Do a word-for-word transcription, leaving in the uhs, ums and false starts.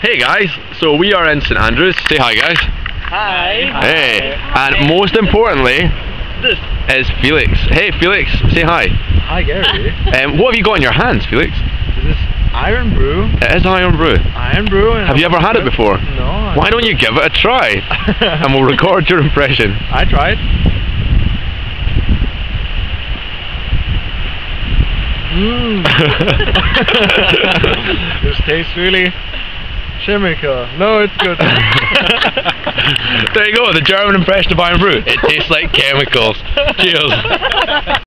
Hey guys, so we are in St Andrews. Say hi guys. Hi. Hey, and most importantly, This is Felix. Hey Felix, say hi. Hi Gary. Um, what have you got in your hands, Felix? This is Irn-Bru. It is Irn-Bru. Irn-Bru. Have you ever had it before? No. Why don't you give it a try? And we'll record your impression. I tried. Mmm. This tastes really chemical. No, it's good. There you go, the German impression of Irn-Bru. It tastes like chemicals. Cheers.